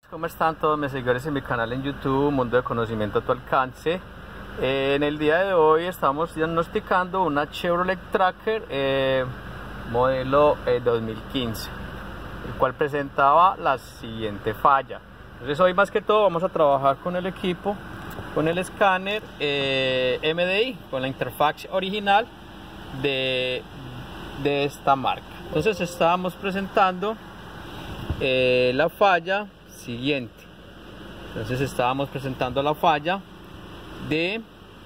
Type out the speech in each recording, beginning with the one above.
¿Cómo están todos mis seguidores en mi canal en YouTube, Mundo de Conocimiento a tu alcance? En el día de hoy estamos diagnosticando una Chevrolet Tracker modelo 2015, el cual presentaba la siguiente falla. Entonces hoy más que todo vamos a trabajar con el equipo, con el escáner MDI, con la interfaz original de esta marca. Entonces estábamos presentando la falla siguiente. Entonces estábamos presentando la falla de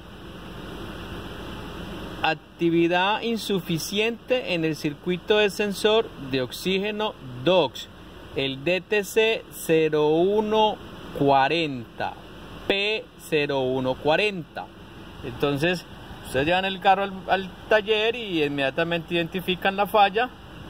actividad insuficiente en el circuito de sensor de oxígeno DOX, el DTC 0140 P0140. Entonces ustedes llevan el carro al taller y inmediatamente identifican la falla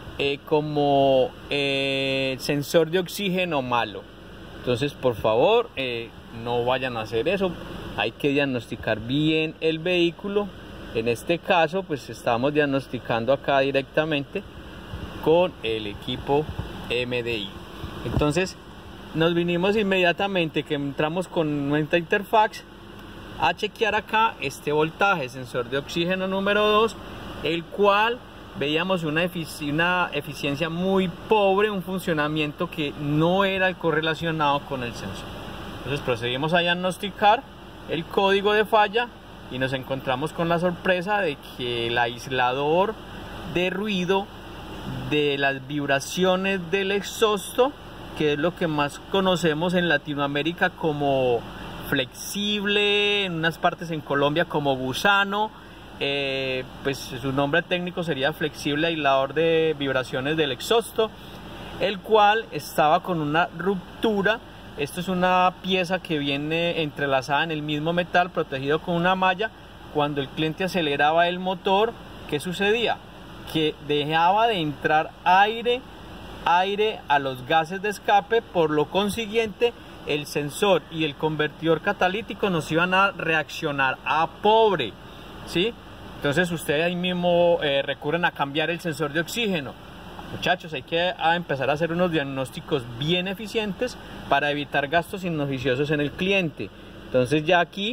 como sensor de oxígeno malo. Entonces por favor no vayan a hacer eso, hay que diagnosticar bien el vehículo. En este caso pues estamos diagnosticando acá directamente con el equipo MDI. Entonces nos vinimos inmediatamente que entramos con nuestra interfaz a chequear acá este voltaje, sensor de oxígeno número 2, el cual veíamos una eficiencia muy pobre, un funcionamiento que no era correlacionado con el sensor. Entonces procedimos a diagnosticar el código de falla y nos encontramos con la sorpresa de que el aislador de ruido de las vibraciones del exhausto, que es lo que más conocemos en Latinoamérica como flexible, en unas partes en Colombia como gusano, pues su nombre técnico sería flexible aislador de vibraciones del exhausto, el cual estaba con una ruptura. Esto es una pieza que viene entrelazada en el mismo metal, protegido con una malla. Cuando el cliente aceleraba el motor, ¿qué sucedía? Que dejaba de entrar aire a los gases de escape, por lo consiguiente el sensor y el convertidor catalítico nos iban a reaccionar a pobre, ¿sí? Entonces ustedes ahí mismo recurren a cambiar el sensor de oxígeno. Muchachos, hay que empezar a hacer unos diagnósticos bien eficientes para evitar gastos inoficiosos en el cliente. Entonces ya aquí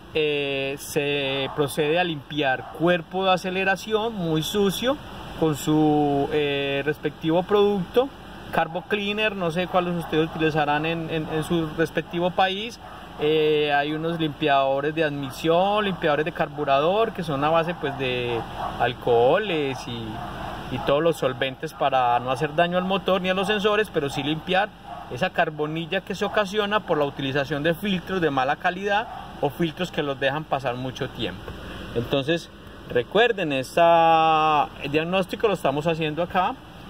se procede a limpiar cuerpo de aceleración muy sucio con su respectivo producto, Carbo Cleaner, no sé cuáles ustedes utilizarán en su respectivo país. Hay unos limpiadores de admisión, limpiadores de carburador, que son a base pues de alcoholes y todos los solventes para no hacer daño al motor ni a los sensores, pero sí limpiar esa carbonilla que se ocasiona por la utilización de filtros de mala calidad o filtros que los dejan pasar mucho tiempo. Entonces recuerden, este diagnóstico lo estamos haciendo acá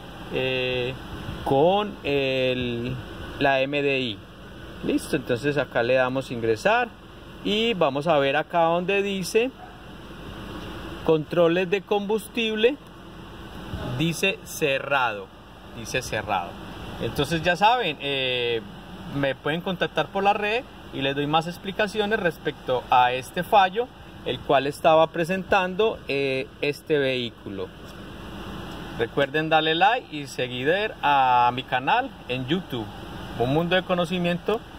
con la MDI. Listo, entonces acá le damos ingresar y vamos a ver acá donde dice controles de combustible, dice cerrado, entonces ya saben, me pueden contactar por la red y les doy más explicaciones respecto a este fallo, el cual estaba presentando este vehículo. Recuerden darle like y seguir a mi canal en YouTube, Un Mundo de Conocimiento